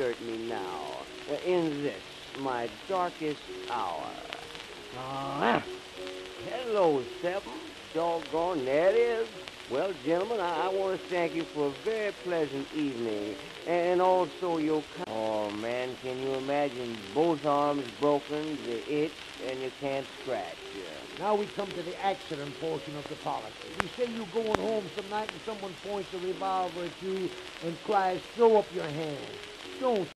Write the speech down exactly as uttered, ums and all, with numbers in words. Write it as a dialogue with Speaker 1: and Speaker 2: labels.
Speaker 1: desert me now, uh, in this, my darkest hour.
Speaker 2: Ah,
Speaker 1: Hello, Seven. Doggone, there it is. Well, gentlemen, I, I want to thank you for a very pleasant evening, and also your... co- Oh, man, can you imagine both arms broken, the itch, and you can't scratch? Yeah.
Speaker 2: now we come to the accident portion of the policy. We say you going home some night and someone points a revolver at you and cries, throw up your hands. Don't